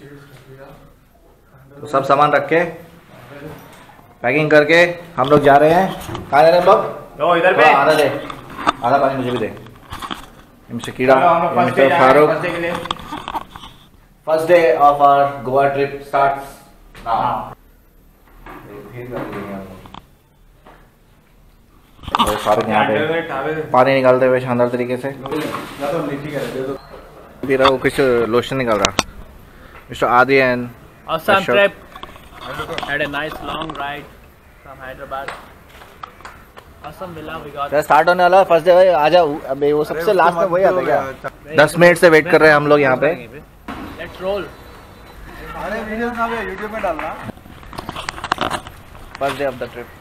तो सब सामान रख के पैकिंग करके हम लोग जा रहे हैं। कहाँ जा रहे हैं हम लोग? इधर पे आधा दे, आधा पानी मुझे भी दे। Mister Keeda, mister Farooq. First day of our Goa trip starts now. Farooq यहाँ पे पानी निकालते हुए शानदार तरीके से पी रहा हूँ, कुछ लोशन निकाल रहा। Mister Adiyan, awesome trip, had a nice long ride from Hyderabad, awesome villa we got। Start होने वाला फर्स्ट डे। आजा, अबे वो सबसे लास्ट में वही आता क्या? 10 मिनट से वेट कर रहे हैं हम लोग यहाँ पे। Let's roll. अरे वीडियो ना यूट्यूब में डालना। First day of the trip.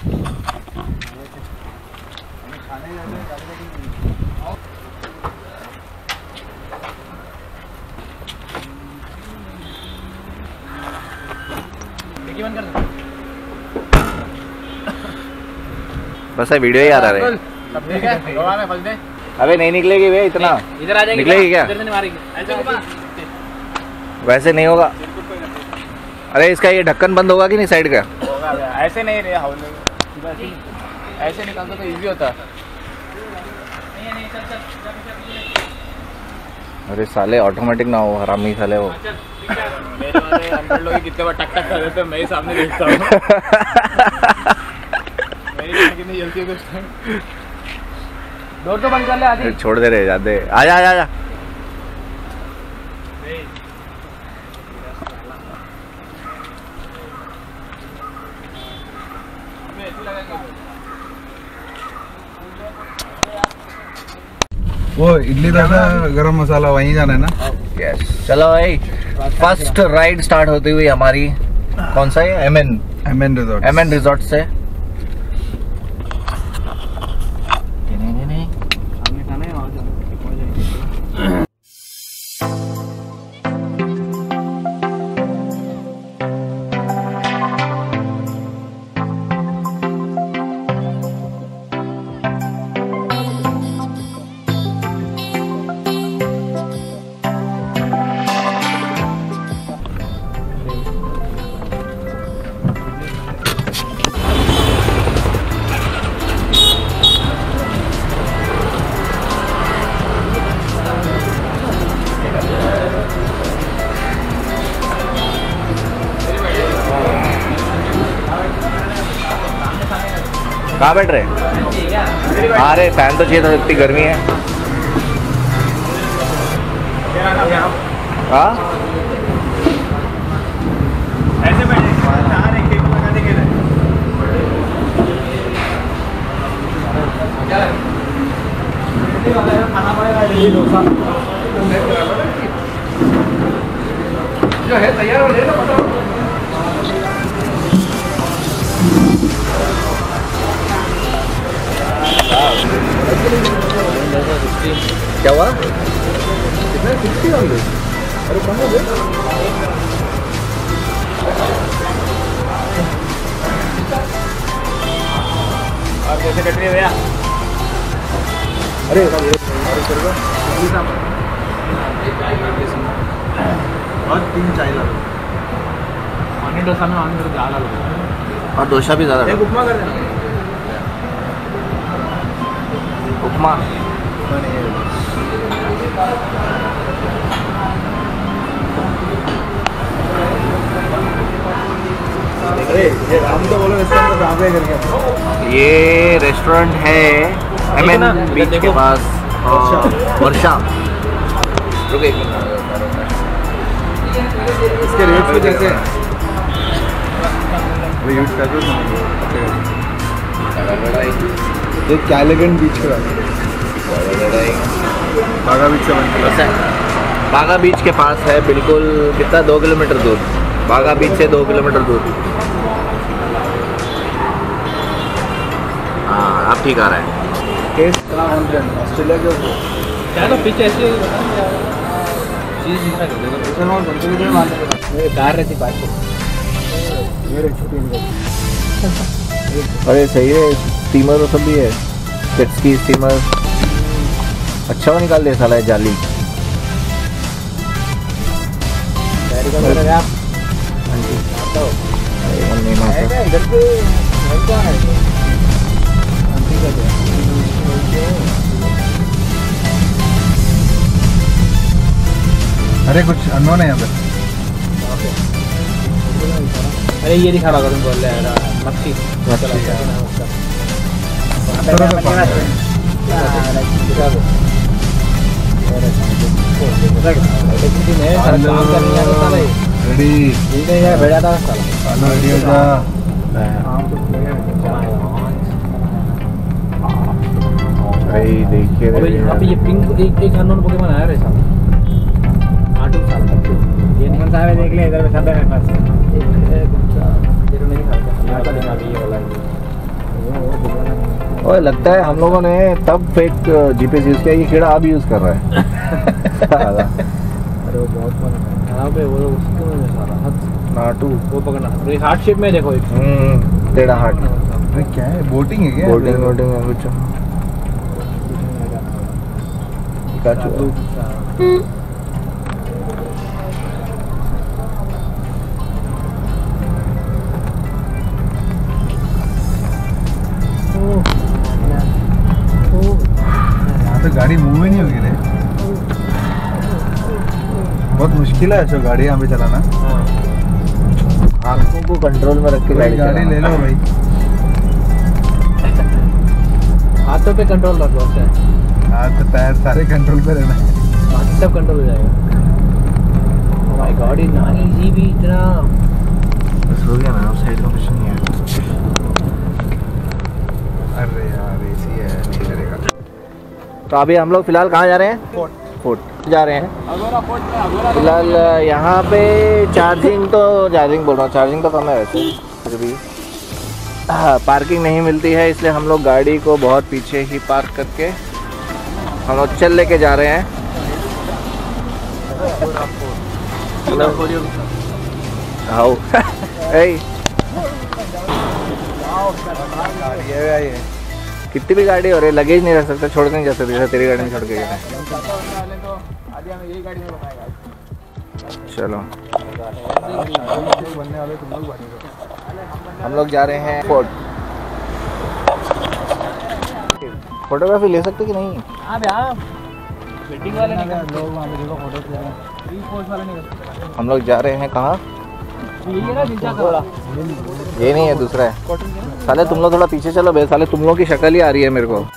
बस वीडियो ही आ रहा है। सब ठीक है? गोवा में फंस दे। अबे नहीं निकलेगी वे इतना। इधर आ जाएगी। निकलेगी क्या? इधर से नहीं मारेगी। ऐसे होगा? वैसे नहीं होगा। अरे इसका ये ढक्कन बंद होगा कि नहीं साइड का? होगा। ऐसे नहीं रे, ऐसे निकालते तो इजी होता। नहीं चल। अरे साले ऑटोमेटिक ना हो, हरामी साले वो। मेरे वाले 100 लोग कितने बार टक कर देते हैं, मैं ही सामने देखता हूँ। कितनी जल्दी डोर तो बंद कर ले आदि। छोड़ दे रहे जाते। आजा। वो इडली दादा गरम मसाला वहीं जाना है ना? यस। चलो भाई, फर्स्ट राइड स्टार्ट होती हुई हमारी। कौन सा है? एमएन रिजॉर्ट से। कहाँ बैठ रहे? अरे फैन तो चाहिए था, इतनी गर्मी है। हाँ ऐसे बैठे खाना पड़ेगा। जो है तैयार हो ले लो। क्या हुआ? कितना 60 वाले? अरे कम हो गए। और कैसे कट रही है भैया? अरे और 3 चाय ला लो। पानी डोसा में ऑन कर ज़्यादा लो। और डोसा भी ज़्यादा। एक उपमा कर देना। उपमा अरे ये हम तो बोलो रेस्टोरेंट कहाँ पे करके? ये रेस्टोरेंट है एमएन बीच के पास, वर्षा। रुक एक मिनट। इसके रेट्स भी कैसे हैं? अभी यूज कर दो। एक कैलेगन बीच का बागा बीच से बनता है। बागा बीच के पास है बिल्कुल। कितना? 2 किलोमीटर दूर। बागा बीच से 2 किलोमीटर दूर। हाँ अब ठीक आ रहा है। टेस्ट ऑस्ट्रेलिया के क्या तो पीछे ऐसे चीज़ कार रहती बात। अरे सही है। स्टीमर और सब भी है। जेट की स्टीमर। अच्छा वो निकाल दे साला जाली। गाड़ी का मेरा आप इधर पे क्या है अरे कुछ अननोन है यहाँ पे। अरे ये दिखा रहा तुम बोल रहे हैं मच्छी देखिए यहाँ पे ये पिंक एक अननोन पोकेमॉन आया रे साहब। ये कौन सा है देख ले इधर पे सब है मेरे पास। ओए लगता है हम लोगों ने तब फेक जीपीएस यूज किया, ये कीड़ा अब यूज कर रहा है। अरे वो बहुत फन है यहाँ पे, वो उसको में सारा हाथ नाटू वो पकड़ना, तो एक हार्ट शेप में देखो एक टेढ़ा हार्ट। अरे क्या है, बोटिंग है क्या? बोटिंग है कुछ। तो गाड़ी मूव ही नहीं होगी रे, बहुत मुश्किल है जो गाड़ी यहाँ पे चलाना। आंखों को कंट्रोल में रख के गाड़ी ले लो भाई, हाथों पे कंट्रोल रखो, हाथ पैर सारे कंट्रोल पे रहना है, बाकी सब कंट्रोल हो जाएगा। माय गॉड, ये ना इजी भी इतना बस हो गया ना, साइड में कुछ नहीं है। अरे यार एसी है, नहीं करेगा। तो अभी हम लोग फिलहाल कहाँ जा रहे हैं? फोर्ट जा रहे हैं अगौदा फोर्ट में। अगौदा फिलहाल यहाँ पे चार्जिंग बोल रहा हूँ, चार्जिंग तो कम है वैसे फिर भी। पार्किंग नहीं मिलती है, इसलिए हम लोग गाड़ी को बहुत पीछे ही पार्क करके हम लोग चल लेके जा रहे हैं। हाउ कितनी भी गाड़ी हो रही है, लगेज नहीं रख सकते, छोड़ नहीं जा सकते, जैसे तेरी गाड़ी में छोड़ के गए। चलो हम लोग जा रहे हैं फोर्ट। फोटोग्राफी ले सकते कि नहीं? वेटिंग वाले लोग वहाँ पे देखो फोटो ले रहे हैं, प्री पोस्ट वाले नहीं कर सकते। हम लोग जा रहे हैं कहाँ? ये ना जिनका थोड़ा ये नहीं है, दूसरा है। साले तुम लोग थोड़ा पीछे चलो बे, साले तुम लोग की शक्ल ही आ रही है मेरे को।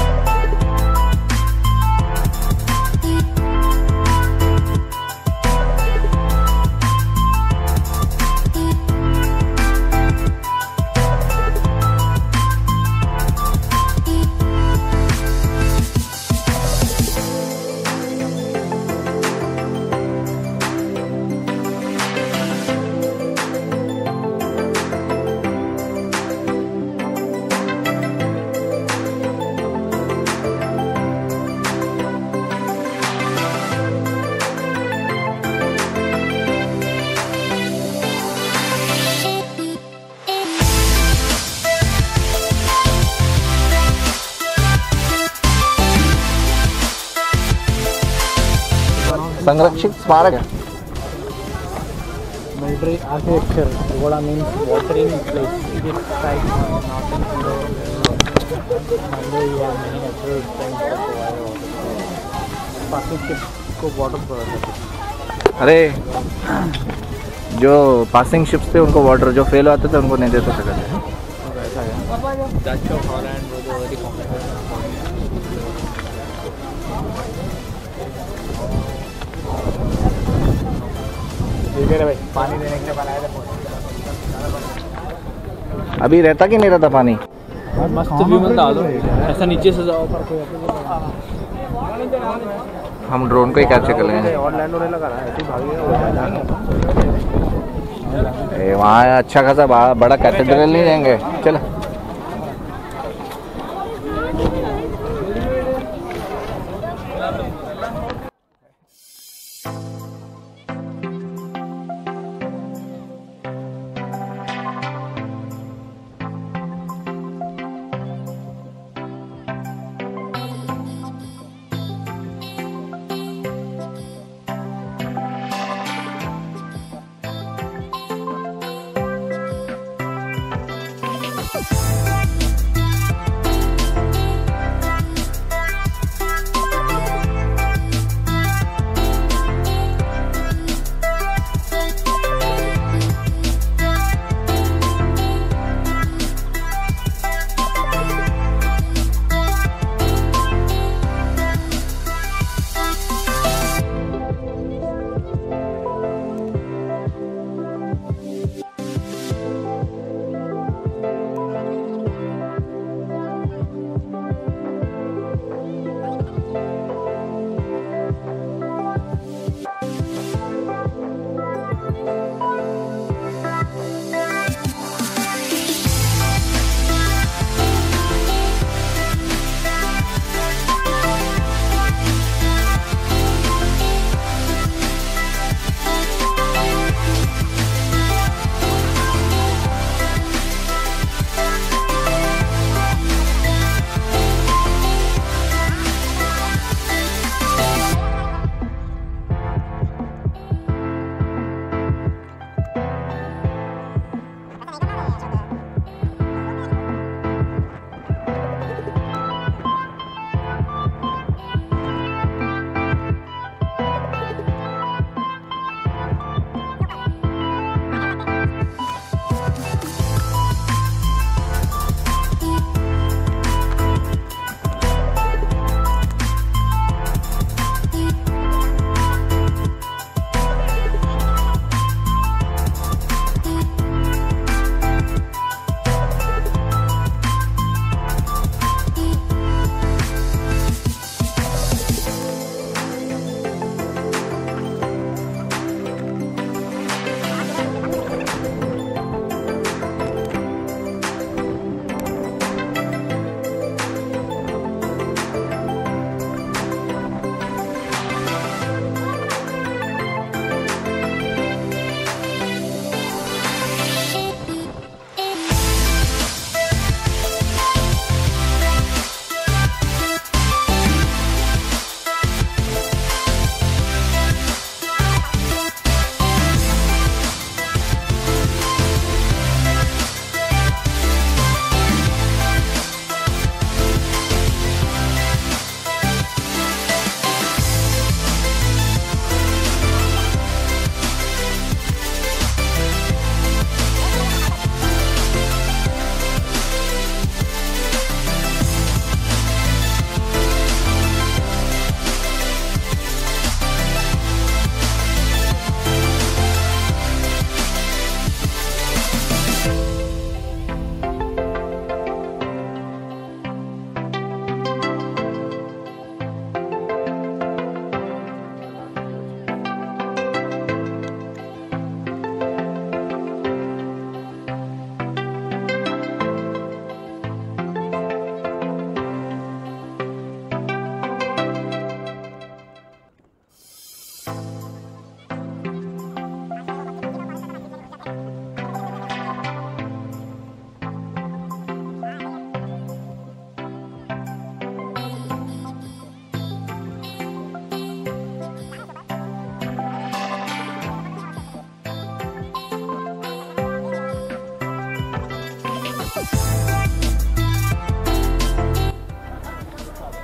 संरक्षित स्मारक है। Military architecture, Aguada means watering place. It is site को वाटर। अरे जो पासिंग शिप्स थे उनको वाटर, जो फेल आते थे उनको नहीं देते थे। भाई पानी देने के लिए बनाया था। अभी रहता कि नहीं रहता पानी? मस्त व्यू मिलता है, ऐसा नीचे से जाओ पर कोई हम ड्रोन को ही कैप्चर कर लेंगे। और लैंड होने लगा है, ऐसे भाग गया। वहाँ अच्छा खासा बड़ा कैथेड्रल नहीं देंगे। चलो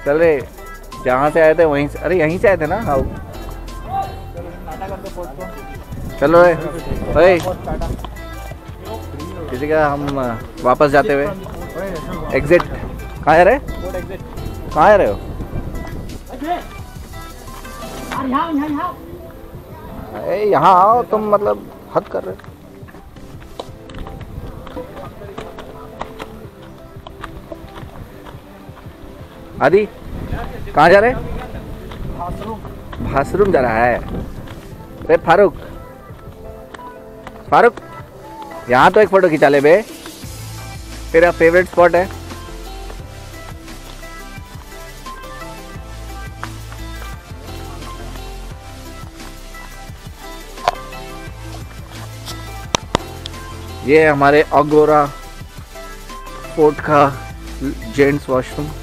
चल रे, जहाँ से आए थे वहीं से, अरे यहीं से आए थे ना। हाँ चलो रे, ओए किसी का हम वापस जाते हुए एग्जिट। कहाँ है रे, कहाँ है रहे हो? यहाँ आओ तुम, मतलब हद कर रहे हो। आदि कहाँ जा रहे? बाथरूम जा रहा है। अरे फारूक, फारूक यहाँ तो एक फोटो खिंचा ले बे, तेरा फेवरेट स्पॉट है। ये हमारे अगोरा फोर्ट का जेंट्स वॉशरूम।